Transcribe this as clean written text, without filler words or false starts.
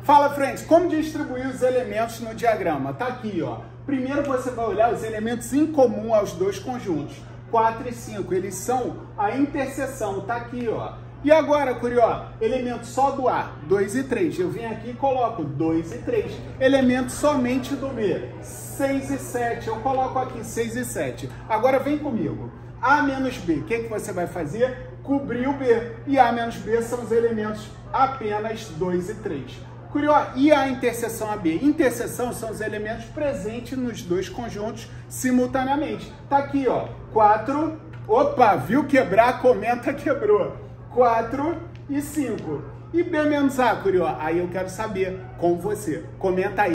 Fala, friends, como distribuir os elementos no diagrama? Tá aqui, ó. Primeiro você vai olhar os elementos em comum aos dois conjuntos, 4 e 5. Eles são a interseção, tá aqui, ó. E agora, Curió, elemento só do A, 2 e 3. Eu venho aqui e coloco 2 e 3. Elemento somente do B, 6 e 7. Eu coloco aqui 6 e 7. Agora vem comigo. A menos B, o que você vai fazer? Cobrir o B. E A menos B são os elementos apenas 2 e 3. Curió, e a interseção AB? Interseção são os elementos presentes nos dois conjuntos simultaneamente. Tá aqui, ó, 4. Opa, viu quebrar? Comenta quebrou. 4 e 5. E B menos A, Curió? Aí eu quero saber com você. Comenta aí.